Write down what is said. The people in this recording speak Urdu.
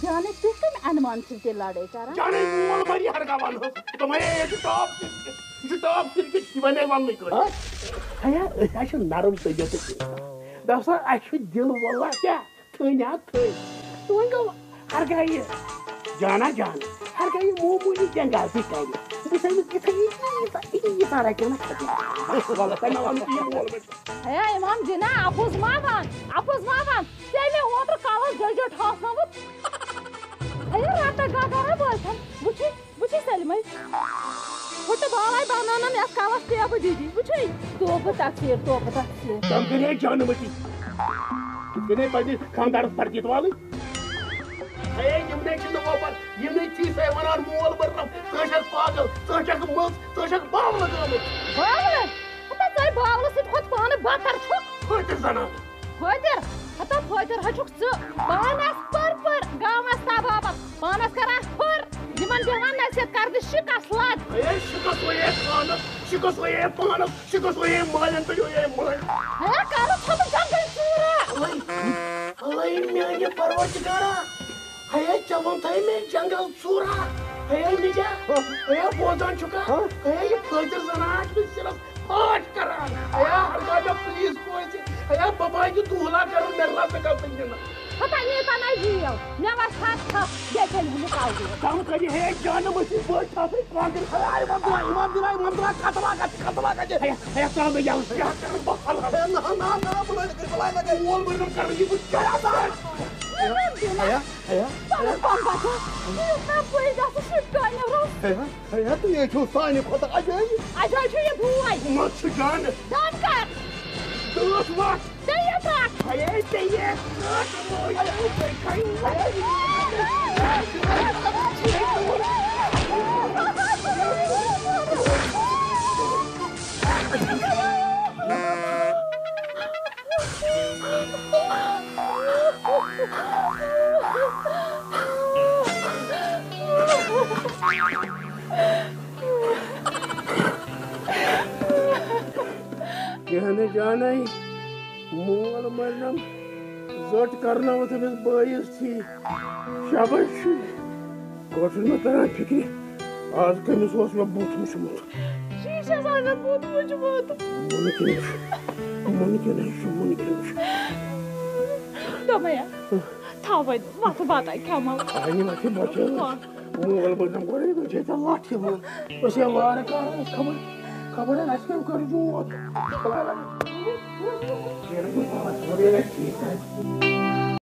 जाने तू कम अनुमान से लड़ाई करा जाने मोल मरी हरगावन हो तो मैं ये टॉप क्रिकेट की बने वन निकल हया ऐसा नरम से जैसे दसा ऐसा दिल वाला क्या थोड़ा तो वो हर गाय जाना हर गाय मोमूली जंगल से कहीं بس أنا كده صار كده والله أنا والله في مول يا إمام جنا عفوز مافان سامي هو تركاله جلجل حاصل هيا راتا قاعدة بولتم بوشي سلمي وانت بالاي بانانا ناس كالاس تيا بديدي بوشي توبة تكسير كم كني جانا متي كني بدي خاندار فرقيت والي هيا يمني كنا وابر يمني چیز ہے ونان مول برنم تشک پاگل تشک مز تشک باول گامت ہتا ژے باولس سۭتۍ کھوت پانہٕ بدتر چھُکھ فٲیدٕ زنان فٲیدٕ چھُکھ ژٕ پانس پر گامس تبابت پانس کران ہُر یِمن بیٚہوان نصیحت کرنہِ شِکس لد ہے شِکس وے خانس شِکس وے پانس شِکس وے مالین تہٕ یے مال ہے کالس کھوت جنگل ژوٗرا اللہ میانہِ پروردگارا ہے چون تھائی میں جنگل ژوٗرا ہے نجا ہے بوزان چھُکا ہے یہ فٲیدٕ زنان چھِ صرف پاٹ کران ہے ہرگاہ پلیز پوزِ ہے بابا یہ دوہلا کرن مےٚ رب کَلتن دِنہٕ ہتا یہ تنائی جیو مےٚ وس تھپ یہ چلہِ ہُنہِ کاوٕ کم کری ہے جانم اسی بڑ تھاپے کانگر ہے ایمان دلا خطرہ ہے ترام میں یاو کیا کر بحال ہے نا بلائے لگے مول برن کر یہ کچھ کیا تھا تو یہ چھو سانی کھوتا اجائی چھو یہ بھوئی مت جان دان کر دوس وقت تیہ تک تیہ جانے مول مرنم زٹ کرنا تمس بٲیس تھی شاباش گۄڈٕ چھُس مےٚ تران فکرِ آز کٔمِس اوس مےٚ بُتھ وٕچھمُت شیٖشس آو مےٚ بُتھ وٕچھمُت مُمکِن چھُ دوٚپمَیا تھاو وۄنۍ وۄتھٕ بتاے کھٮ۪مو آنہِ وتھِ بچٲ مول بٔرنم گۄڈے دوٚپ ژےٚ لٹھِ منٛز أسۍ ہے وارٕ کارٕ خبر اَسہِ کٔمۍ کٔر جوت ٹھیک ہے